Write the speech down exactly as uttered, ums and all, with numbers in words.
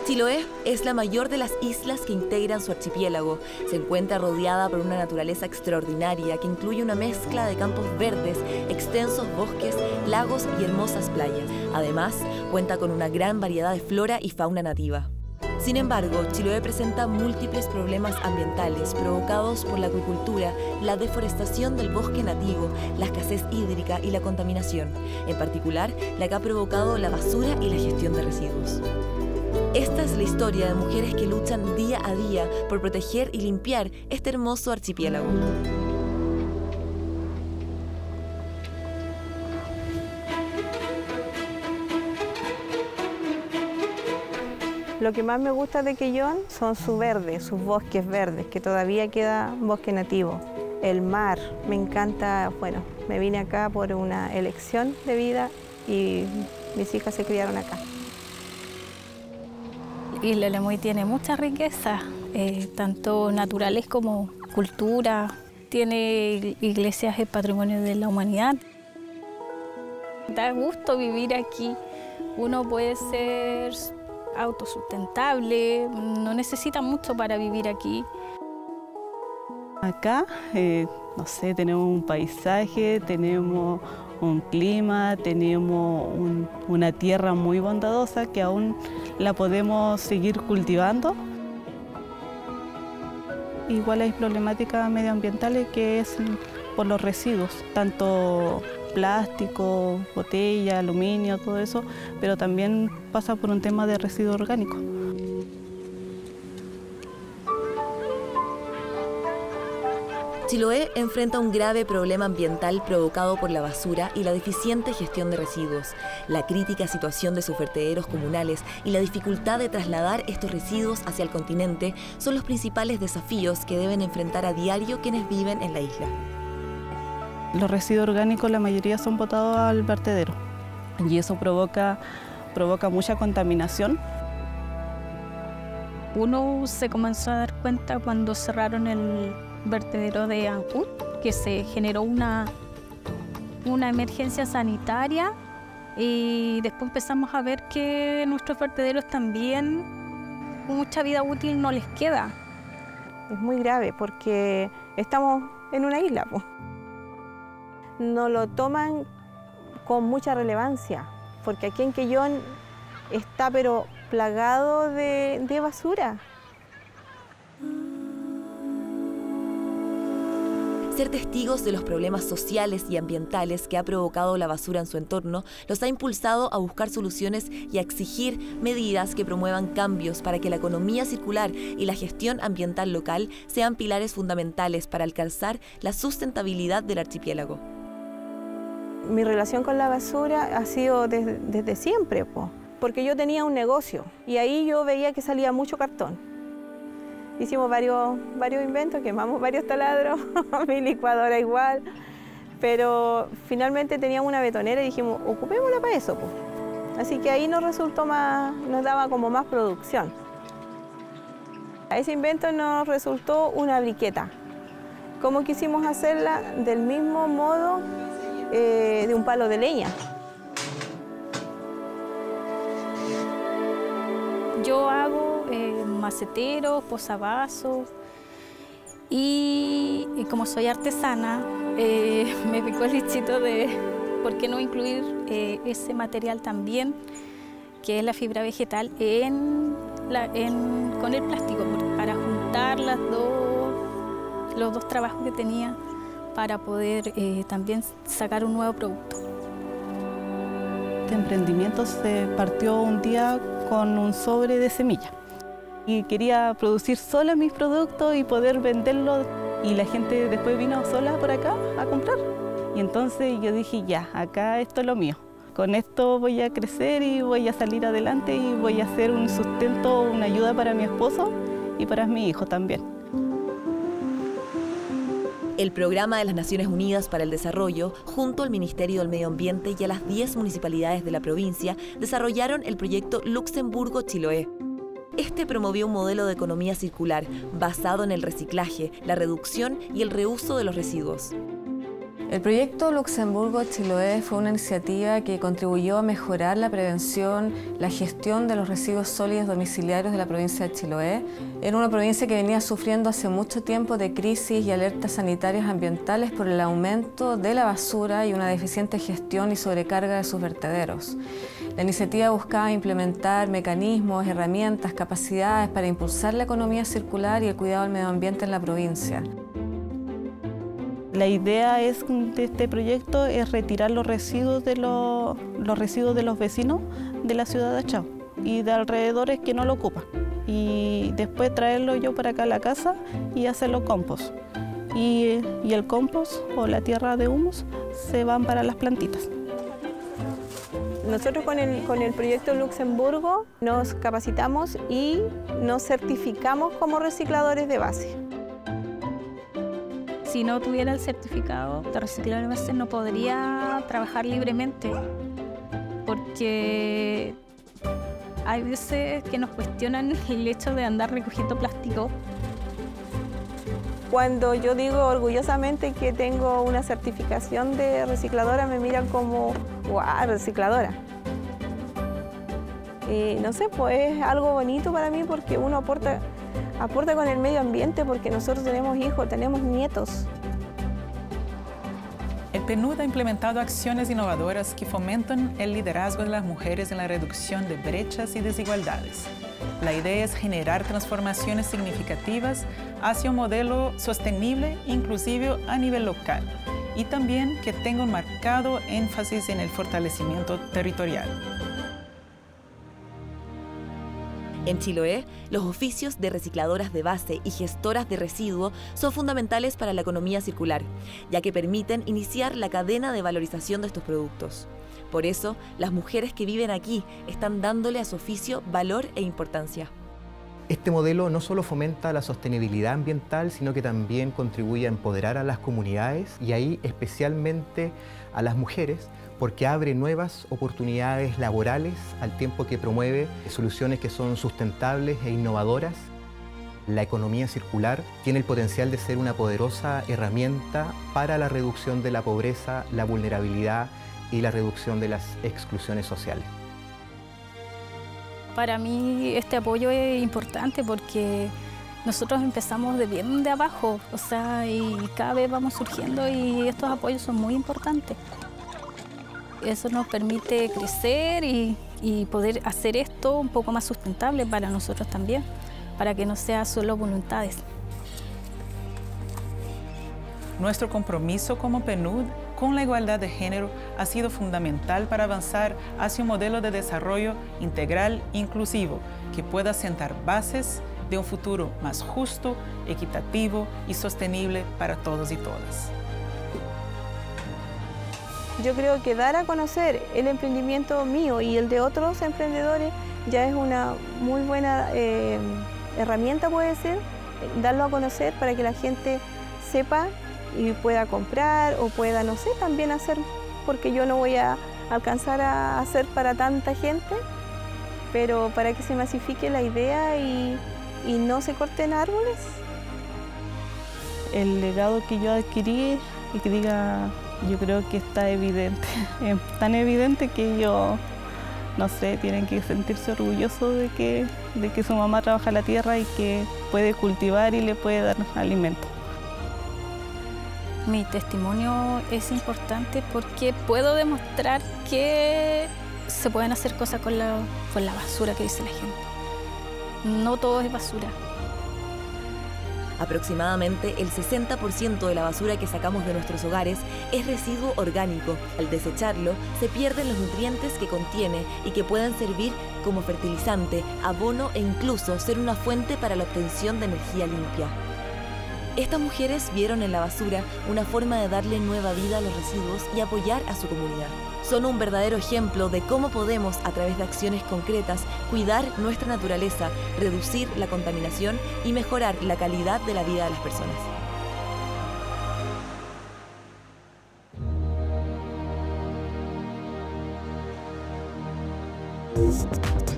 Chiloé es la mayor de las islas que integran su archipiélago. Se encuentra rodeada por una naturaleza extraordinaria que incluye una mezcla de campos verdes, extensos bosques, lagos y hermosas playas. Además, cuenta con una gran variedad de flora y fauna nativa. Sin embargo, Chiloé presenta múltiples problemas ambientales provocados por la acuicultura, la deforestación del bosque nativo, la escasez hídrica y la contaminación, en particular la que ha provocado la basura y la gestión de residuos. Esta es la historia de mujeres que luchan día a día por proteger y limpiar este hermoso archipiélago. Lo que más me gusta de Quellón son sus verdes, sus bosques verdes, que todavía queda bosque nativo. El mar, me encanta, bueno, me vine acá por una elección de vida y mis hijas se criaron acá. Isla Lemoy tiene mucha riqueza, eh, tanto naturales como cultura. Tiene iglesias de patrimonio de la humanidad. Da gusto vivir aquí. Uno puede ser autosustentable, no necesita mucho para vivir aquí. Acá, eh, no sé, tenemos un paisaje, tenemos un clima, tenemos un, una tierra muy bondadosa que aún la podemos seguir cultivando. Igual hay problemáticas medioambientales que es por los residuos, tanto plástico, botella, aluminio, todo eso, pero también pasa por un tema de residuo orgánico. Chiloé enfrenta un grave problema ambiental provocado por la basura y la deficiente gestión de residuos, la crítica situación de sus vertederos comunales y la dificultad de trasladar estos residuos hacia el continente son los principales desafíos que deben enfrentar a diario quienes viven en la isla. Los residuos orgánicos, la mayoría son botados al vertedero y eso provoca, provoca mucha contaminación. Uno se comenzó a dar cuenta cuando cerraron el vertedero de Ancud, que se generó una, una emergencia sanitaria y después empezamos a ver que nuestros vertederos también mucha vida útil no les queda. Es muy grave porque estamos en una isla, pues. No lo toman con mucha relevancia, porque aquí en Quellón está pero plagado de, de basura. Ser testigos de los problemas sociales y ambientales que ha provocado la basura en su entorno los ha impulsado a buscar soluciones y a exigir medidas que promuevan cambios para que la economía circular y la gestión ambiental local sean pilares fundamentales para alcanzar la sustentabilidad del archipiélago. Mi relación con la basura ha sido desde, desde siempre, po, porque yo tenía un negocio y ahí yo veía que salía mucho cartón. Hicimos varios, varios inventos, quemamos varios taladros, mi licuadora igual, pero finalmente teníamos una betonera y dijimos, ocupémosla para eso, pues. Así que ahí nos resultó más, nos daba como más producción. A ese invento nos resultó una briqueta. ¿Cómo quisimos hacerla? Del mismo modo eh, de un palo de leña. Yo hago eh, maceteros, posavasos y, y como soy artesana, eh, me picó el bichito de por qué no incluir eh, ese material también, que es la fibra vegetal, en la, en, con el plástico, para juntar las dos, los dos trabajos que tenía para poder eh, también sacar un nuevo producto. Este emprendimiento se partió un día con un sobre de semilla y quería producir sola mis productos y poder venderlos y la gente después vino sola por acá a comprar y entonces yo dije ya, acá esto es lo mío, con esto voy a crecer y voy a salir adelante y voy a hacer un sustento, una ayuda para mi esposo y para mi hijo también. El Programa de las Naciones Unidas para el Desarrollo, junto al Ministerio del Medio Ambiente y a las diez municipalidades de la provincia, desarrollaron el proyecto Luxemburgo-Chiloé. Este promovió un modelo de economía circular basado en el reciclaje, la reducción y el reuso de los residuos. El proyecto Luxemburgo-Chiloé fue una iniciativa que contribuyó a mejorar la prevención, la gestión de los residuos sólidos domiciliarios de la provincia de Chiloé. Era una provincia que venía sufriendo hace mucho tiempo de crisis y alertas sanitarias ambientales por el aumento de la basura y una deficiente gestión y sobrecarga de sus vertederos. La iniciativa buscaba implementar mecanismos, herramientas, capacidades para impulsar la economía circular y el cuidado del medio ambiente en la provincia. La idea es, de este proyecto es retirar los residuos de los, los residuos de los vecinos de la ciudad de Achao y de alrededores que no lo ocupan. Y después traerlo yo para acá a la casa y hacerlo compost. Y, y el compost o la tierra de humus se van para las plantitas. Nosotros con el, con el proyecto Luxemburgo nos capacitamos y nos certificamos como recicladores de base. Si no tuviera el certificado de reciclador de base no podría trabajar libremente, porque hay veces que nos cuestionan el hecho de andar recogiendo plástico. Cuando yo digo orgullosamente que tengo una certificación de recicladora, me miran como, ¡guau, recicladora! Y no sé, pues es algo bonito para mí porque uno aporta, aporta con el medio ambiente, porque nosotros tenemos hijos, tenemos nietos. El PNUD ha implementado acciones innovadoras que fomentan el liderazgo de las mujeres en la reducción de brechas y desigualdades. La idea es generar transformaciones significativas hacia un modelo sostenible e inclusivo a nivel local y también que tenga un marcado énfasis en el fortalecimiento territorial. En Chiloé, los oficios de recicladoras de base y gestoras de residuos son fundamentales para la economía circular, ya que permiten iniciar la cadena de valorización de estos productos. Por eso, las mujeres que viven aquí están dándole a su oficio valor e importancia. Este modelo no solo fomenta la sostenibilidad ambiental, sino que también contribuye a empoderar a las comunidades y ahí especialmente a las mujeres, porque abre nuevas oportunidades laborales al tiempo que promueve soluciones que son sustentables e innovadoras. La economía circular tiene el potencial de ser una poderosa herramienta para la reducción de la pobreza, la vulnerabilidad y la reducción de las exclusiones sociales. Para mí este apoyo es importante porque nosotros empezamos de bien de abajo, o sea, y cada vez vamos surgiendo y estos apoyos son muy importantes. Eso nos permite crecer y, y poder hacer esto un poco más sustentable para nosotros también, para que no sea solo voluntades. Nuestro compromiso como PNUD con la igualdad de género ha sido fundamental para avanzar hacia un modelo de desarrollo integral e inclusivo que pueda sentar bases de un futuro más justo, equitativo y sostenible para todos y todas. Yo creo que dar a conocer el emprendimiento mío y el de otros emprendedores ya es una muy buena eh, herramienta, puede ser, darlo a conocer para que la gente sepa y pueda comprar o pueda, no sé, también hacer, porque yo no voy a alcanzar a hacer para tanta gente, pero para que se masifique la idea y, y no se corten árboles. El legado que yo adquirí y que diga, yo creo que está evidente, es tan evidente que yo, no sé, tienen que sentirse orgullosos de que, de que su mamá trabaja la tierra y que puede cultivar y le puede dar alimento. Mi testimonio es importante porque puedo demostrar que se pueden hacer cosas con la, con la basura que dice la gente. No todo es basura. Aproximadamente el sesenta por ciento de la basura que sacamos de nuestros hogares es residuo orgánico. Al desecharlo, se pierden los nutrientes que contiene y que pueden servir como fertilizante, abono e incluso ser una fuente para la obtención de energía limpia. Estas mujeres vieron en la basura una forma de darle nueva vida a los residuos y apoyar a su comunidad. Son un verdadero ejemplo de cómo podemos, a través de acciones concretas, cuidar nuestra naturaleza, reducir la contaminación y mejorar la calidad de la vida de las personas.